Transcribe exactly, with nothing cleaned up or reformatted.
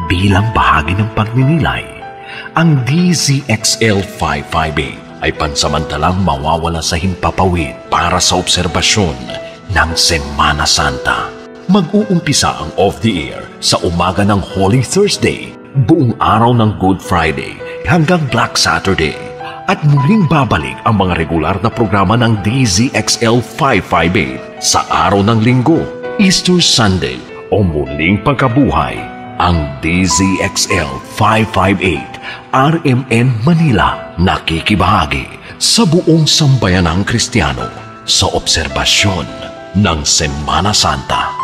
bilang bahagi ng pagninilay. Ang D Z X L five fifty-eight ay pansamantalang mawawala sa himpapawid para sa obserbasyon ng Semana Santa. Mag-uumpisa ang Off the Air sa umaga ng Holy Thursday, buong araw ng Good Friday hanggang Black Saturday. At muling babalik ang mga regular na programa ng D Z X L five fifty-eight sa araw ng Linggo, Easter Sunday o muling pagkabuhay. Ang D Z X L five fifty-eight R M N Manila nakikibahagi sa buong sambayanang Kristiyano sa obserbasyon ng Semana Santa.